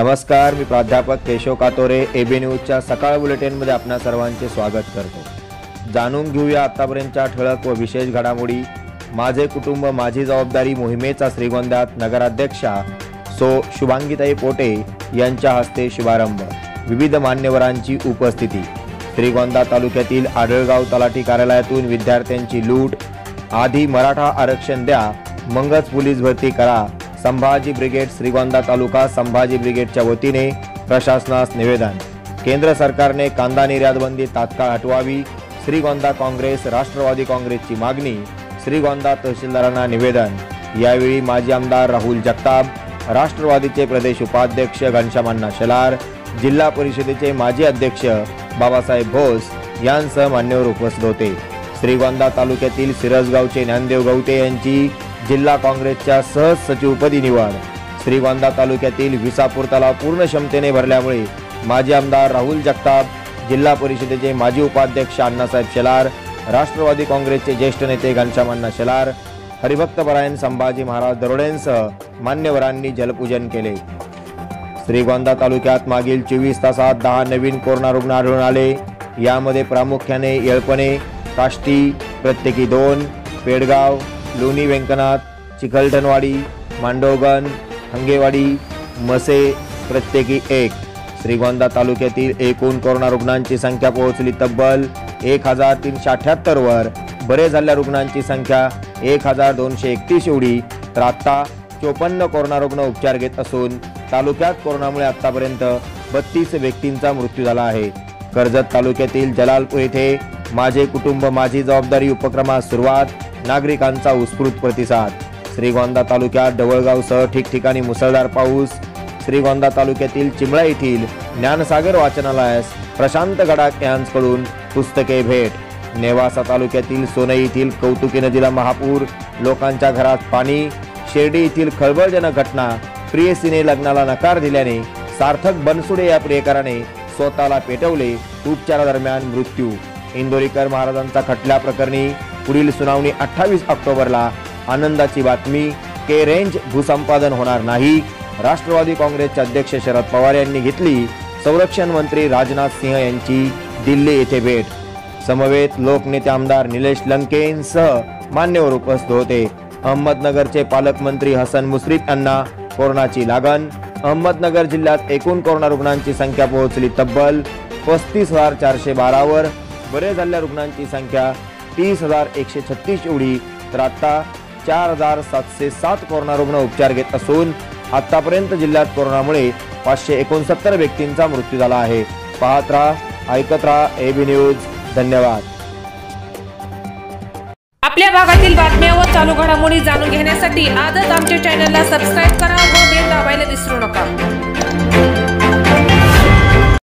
नमस्कार, मी प्राध्यापक केशव कातोरे एबी न्यूजच्या सकाळ बुलेटिनमध्ये आपणा सर्वांचे स्वागत करतो। जाणून घेऊया आतापर्यंतच्या ठळक व विशेष घडामोडी। माझे कुटुंब माझी जबाबदारी मोहिमेचा श्रीगोंद्यात नगराध्यक्षा सो शुभांगीताई पोटे यांच्या हस्ते शुभारंभ। विविध मान्यवरांची उपस्थिती। श्रीगोंदा तालुक्यातील आढळगाव तलाठी कार्यालयातून विद्यार्थ्यांची लूट। आधी मराठा आरक्षण द्या, मगच पोलीस भरती करा। संभाजी ब्रिगेड श्रीगोंदा तालुका संभाजी ब्रिगेडच्या वतीने प्रशासनास निवेदन। केंद्र सरकारने कांदा निर्यात बंदी तात्काळ हटवावी। श्रीगोंदा काँग्रेस राष्ट्रवादी काँग्रेसची मागणी। श्रीगोंदा तहसीलदारांना निवेदन। यावेळी माजी आमदार राहुल जगताप, राष्ट्रवादीचे प्रदेश उपाध्यक्ष घनश्याम शेलार, जिल्हा परिषदेचे माजी अध्यक्ष बाबासाहेब भोस यांसह मान्यवर उपस्थित होते। श्रीगोंदा तालुक्यातील सिरसगावचे ज्ञानदेव गवते यांची जिल्हा काँग्रेसच्या सहज सचिवपदी निवड। श्रीगोंदा तालुक्यातील विसापूर तलाव पूर्ण क्षमतेने भरल्यामुळे माजी आमदार राहुल जगताप, जिल्हा परिषदेचे माजी उपाध्यक्ष अण्णासाहेब शेलार, राष्ट्रवादी काँग्रेसचे ज्येष्ठ नेते घनश्याम शेलार, हरिभक्तपरायण संभाजी महाराज दरोडेंसह मान्यवरांनी जलपूजन केले। श्रीगोंदा तालुक्यात मागील 24 तासात 10 नवीन कोरोना रुग्ण आढळून आले। यामध्ये प्रामुख्याने येळपणे, काष्टी प्रत्येकी 2, पेडगाव, लोणी व्यंकनाथ, चिखलठणवाडी, मांडवगण, हंगेवाडी, मसे प्रत्येकी 1। श्रीगोंदा तालुक्यातील एकूण कोरोना रुग्णांची संख्या पोहोचली तब्बल 1378 वर। बरे झालेल्या रुग्णांची संख्या 1231 एवढी। तर आता 54 कोरोना रुग्ण उपचार घेत असून तालुक्यात कोरोनामुळे आतापर्यंत 32 व्यक्तींचा मृत्यू झाला आहे। कर्जत तालुक्यातील जलालपूर येथे माझे कुटुंब माझी जबाबदारी उपक्रमास सुरुवात। नागरिकांचा उत्स्फूर्त प्रतिसाद। श्रीगोंदा तालुक्यात डवळगावसह ठिकठिकाणी मुसळधार पाऊस। श्रीगोंदा तालुक्यातील चिमळा येथील ज्ञानसागर वाचनालयास प्रशांत गडाख यांच्याकडून पुस्तके भेट। नेवासा तालुक्यातील सोनई येथील कौतुकी नदीला महापूर, लोकांच्या घरात पाणी। शिर्डी येथील खळबळजनक घटना, प्रियसीने लग्नाला नकार दिल्याने सार्थक बनसुडे या प्रियकराने स्वतःला पेटवले, उपचारादरम्यान मृत्यू। इंदोरीकर महाराजांचा खटल्या प्रकरणी पुढील सुनावणी 28 ऑक्टोबरला। आनंदाची बातमी, के रेंज भूसंपादन होणार नाही। राष्ट्रवादी काँग्रेसचे अध्यक्ष शरद पवार यांनी घेतली संरक्षण मंत्री राजनाथ सिंह यांची दिल्ली येथे भेट। समवेत लोकनेते आमदार निलेश लंकेंसह मान्यवर उपस्थित होते। अहमदनगरचे पालकमंत्री हसन मुश्रीफ यांना कोरोनाची लागण। अहमदनगर जिल्ह्यात एकूण कोरोना रुग्णांची संख्या पोहोचली तब्बल 35,412 वर। बरे झालेल्या रुग्णांची संख्या 30,136 एवढी। तर आता 4,707 कोरोना रुग्ण उपचार घेत असून आतापर्यंत जिल्ह्यात कोरोनामुळे 569 व्यक्तींचा मृत्यू झाला आहे। पाहत राहा, ऐकत राहा एबी न्यूज। धन्यवाद। आपल्या भागातील बातम्या व चालू घडामोडी जाणून घेण्यासाठी आजच आमच्या चॅनलला सबस्क्राइब करा व बेल दाबायला विसरू नका।